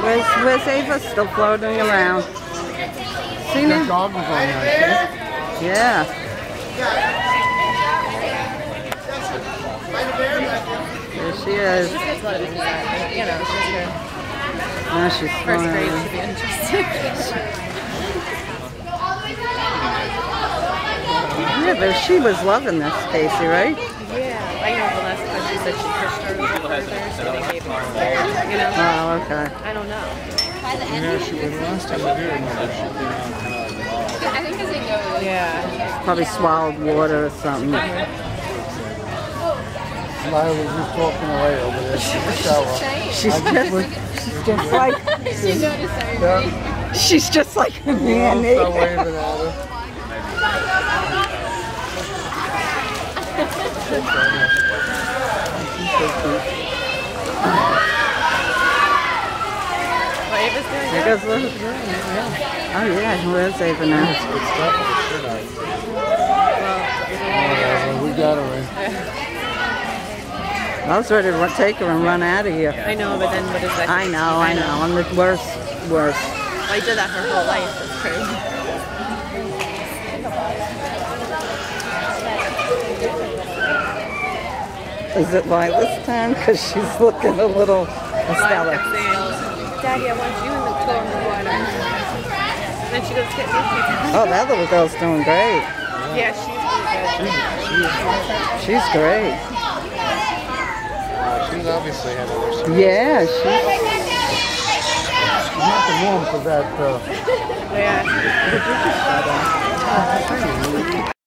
Where's Ava? Still floating around. See me? That dog was on there. Yeah. There she is. You know, she's her Now she's first grade flying. should be interesting. Yeah, but she was loving this, Casey, right? Yeah, I know the last time she said she pushed her a little further, so they gave her you know? Oh, okay. I don't know. Yeah, she was last time we were here. I think because they go. Yeah. Probably swallowed water or something. Lila was just talking away over there in the shower. She's just like She noticed everything. Yeah. she's just like Nanny. Stop waving at her. What Ava's doing There now? goes little. Oh yeah, where's Ava now? Good stuff with the shit out. Whatever, we got her in. I was ready to take her and run out of here. I know, but then what is that? I know. I'm the worst. Well, I did that her whole life. That's crazy. Is it Lila's time? Because she's looking a little I Estella. kept saying, Daddy, I want you in the pool in the water. And then she goes, get me. Oh, that little girl's doing great. Yeah, she's really good. She's great. She's obviously had other stuff. Yeah, she's. She's not the norm for that. Yeah.